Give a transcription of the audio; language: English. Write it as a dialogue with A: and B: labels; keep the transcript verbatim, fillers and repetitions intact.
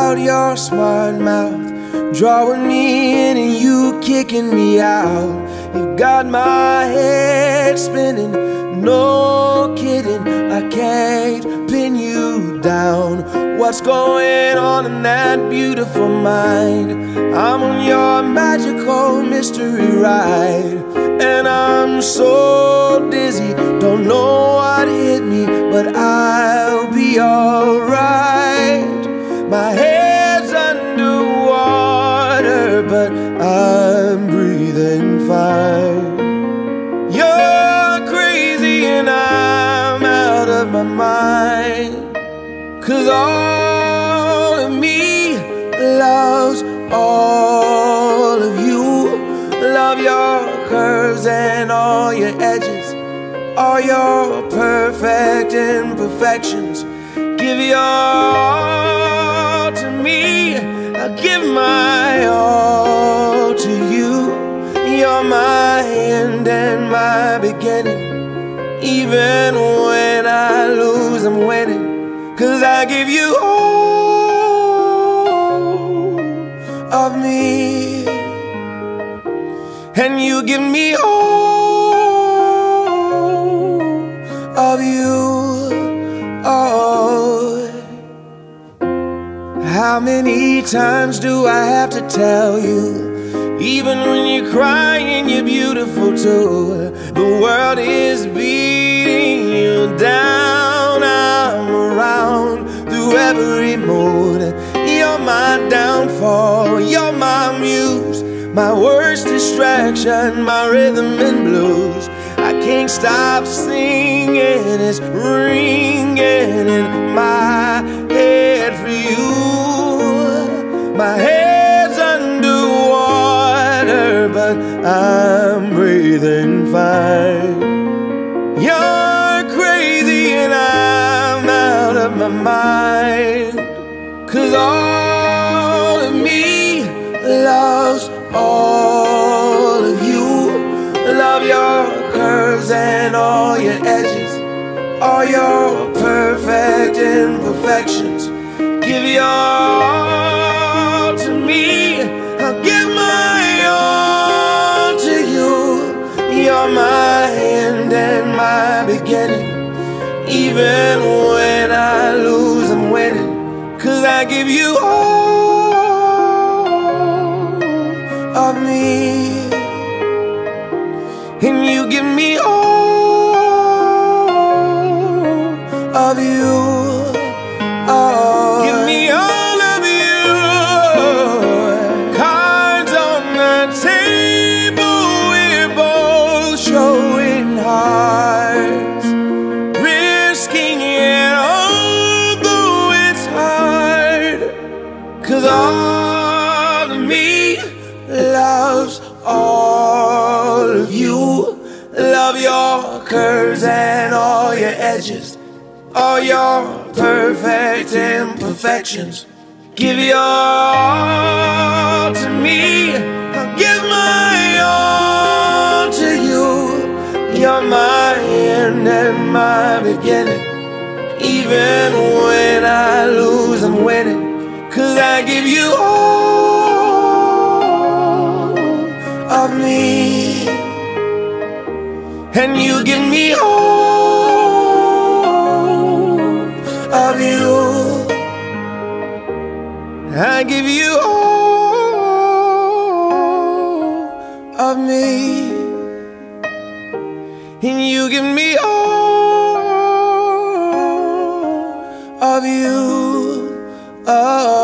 A: out your smart mouth, drawing me in and you kicking me out. You've got my head spinning, no kidding, I can't pin you down. What's going on in that beautiful mind? I'm on your magical mystery ride, and I'm so dizzy, don't know what hit me, but I'll be alright. My head's underwater, but I'm breathing fine. You're crazy and I'm out of my mind, 'cause all of me loves all of you. Love your curves and all your edges, all your perfect imperfections. Give your all to me, I'll give my all to you. You're my end and my beginning. Even when I lose, I'm winning, 'cause I give you all of me, and you give me all of you. Oh, how many times do I have to tell you? Even when you're crying, you're beautiful too. The world is beating you down. I'm around through every mood. You're my downfall, you're my muse, my worst distraction, my rhythm and blues. I can't stop singing, it's ringing in my head for you. My head's underwater, but I'm breathing fine. You're crazy and I'm out of my mind, 'cause all of me loves all of you. Love your curves and all your edges, all your perfect imperfections. Give your all to me, I'll give my all to you. You're my end and my beginning. Even when I lose, I'm winning, 'cause I give you all of me, and you give me all of you. Oh, give me all of you. Cards on the table, we're both showing hearts, risking it although it's hard, 'cause all of me loves all of you. Love your curves and all your edges, all your perfect imperfections. Give your all to me, I'll give my all to you. You're my end and my beginning. Even when I lose, I'm winning, 'cause I give you all of me, and you give me all of you. I give you all of me, and you give me all of you. Oh.